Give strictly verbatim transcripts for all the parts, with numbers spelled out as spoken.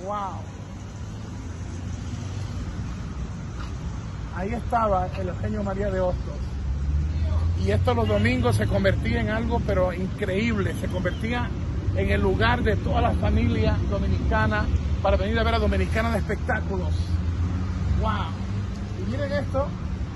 Wow. Ahí estaba el Eugenio María de Hostos. Y esto los domingos se convertía en algo pero increíble. Se convertía en el lugar de todas las familias dominicanas para venir a ver a Dominicana de Espectáculos. Wow. Y miren esto.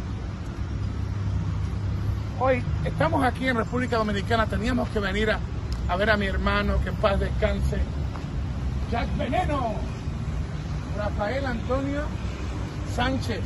Hoy estamos aquí en República Dominicana. Teníamos que venir a, a ver a mi hermano, que en paz descanse, Jack Veneno, Rafael Antonio Sánchez.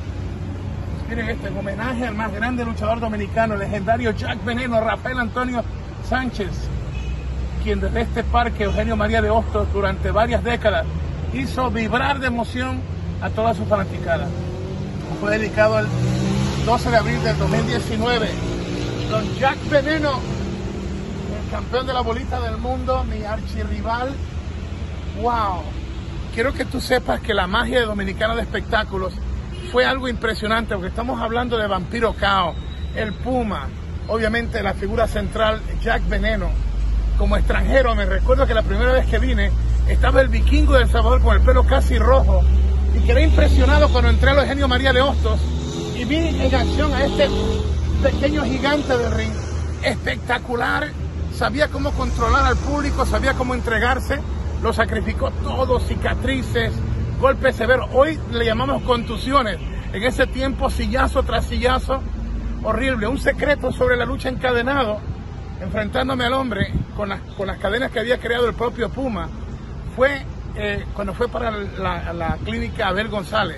Miren este, en homenaje al más grande luchador dominicano, el legendario Jack Veneno, Rafael Antonio Sánchez, quien desde este parque Eugenio María de Hostos durante varias décadas hizo vibrar de emoción a toda su fanaticada. Fue dedicado el doce de abril del dos mil diecinueve. Don Jack Veneno, el campeón de la bolita del mundo, mi archirrival. Wow. Quiero que tú sepas que la magia de Dominicana de Espectáculos fue algo impresionante, porque estamos hablando de Vampiro Cao, el Puma, obviamente la figura central, Jack Veneno. Como extranjero, me recuerdo que la primera vez que vine, estaba el vikingo de El Salvador con el pelo casi rojo, y quedé impresionado cuando entré a Eugenio María de Hostos y vi en acción a este pequeño gigante del ring, espectacular. Sabía cómo controlar al público, sabía cómo entregarse, lo sacrificó todo, cicatrices, golpes severos. Hoy le llamamos contusiones, en ese tiempo sillazo tras sillazo, horrible. Un secreto sobre la lucha encadenado, enfrentándome al hombre con las, con las cadenas que había creado el propio Puma, fue eh, cuando fue para la, la clínica Abel González.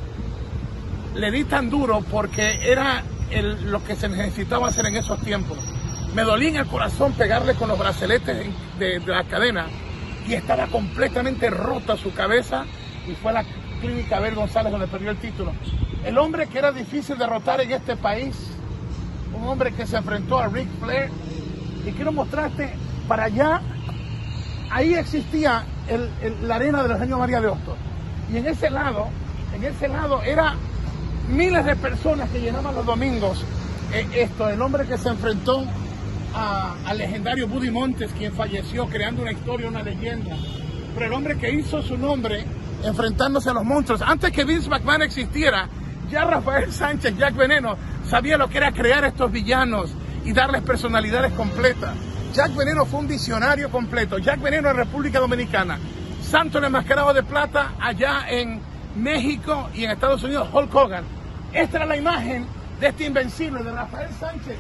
Le di tan duro porque era el, lo que se necesitaba hacer en esos tiempos. Me dolía en el corazón pegarle con los brazaletes de, de la cadena, y estaba completamente rota su cabeza, y fue a la clínica Abel González donde perdió el título. El hombre que era difícil derrotar en este país, un hombre que se enfrentó a Ric Flair. Y quiero mostrarte para allá, ahí existía el, el, la arena de Eugenio María de Hostos, y en ese lado, en ese lado era miles de personas que llenaban los domingos. Eh, esto, el hombre que se enfrentó a, al legendario Buddy Montes, quien falleció creando una historia, una leyenda, pero el hombre que hizo su nombre enfrentándose a los monstruos. Antes que Vince McMahon existiera, ya Rafael Sánchez, Jack Veneno, sabía lo que era crear estos villanos y darles personalidades completas. Jack Veneno fue un visionario completo. Jack Veneno en República Dominicana, Santo el Enmascarado de Plata allá en México, y en Estados Unidos Hulk Hogan. Esta era la imagen de este invencible, de Rafael Sánchez,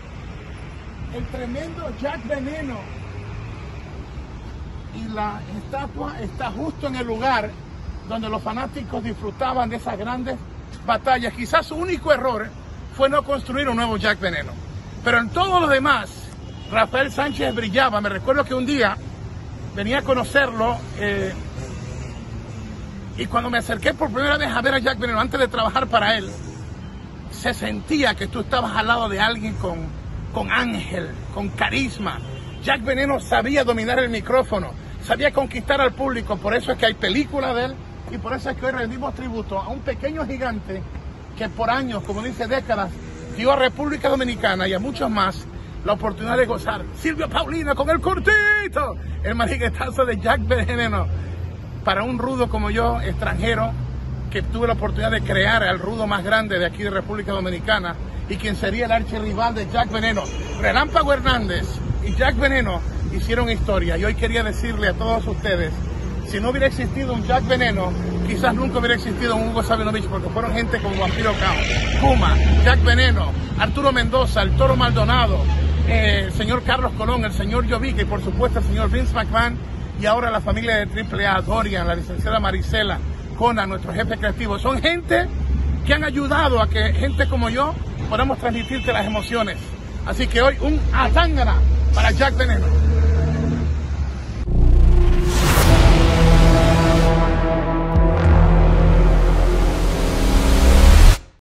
el tremendo Jack Veneno. Y la estatua está justo en el lugar donde los fanáticos disfrutaban de esas grandes batallas. Quizás su único error fue no construir un nuevo Jack Veneno, pero en todo lo demás Rafael Sánchez brillaba. Me recuerdo que un día venía a conocerlo eh, y cuando me acerqué por primera vez a ver a Jack Veneno antes de trabajar para él, se sentía que tú estabas al lado de alguien con, con ángel, con carisma. Jack Veneno sabía dominar el micrófono, sabía conquistar al público. Por eso es que hay películas de él, y por eso es que hoy rendimos tributo a un pequeño gigante que por años, como dice décadas, dio a República Dominicana y a muchos más la oportunidad de gozar. Silvio Paulino con el cortito, el mariquetazo de Jack Veneno. Para un rudo como yo, extranjero, que tuve la oportunidad de crear al rudo más grande de aquí de República Dominicana, y quien sería el archirrival de Jack Veneno, Relámpago Hernández y Jack Veneno hicieron historia. Y hoy quería decirle a todos ustedes, si no hubiera existido un Jack Veneno, quizás nunca hubiera existido un Hugo Sabinovich, porque fueron gente como Vampiro Cao, Puma, Jack Veneno, Arturo Mendoza, el Toro Maldonado, eh, el señor Carlos Colón, el señor Jovica, y por supuesto el señor Vince McMahon, y ahora la familia de Triple A, Dorian, la licenciada Marisela, Conan, nuestro jefe creativo. Son gente que han ayudado a que gente como yo podamos transmitirte las emociones. Así que hoy un atángana para Jack Veneno.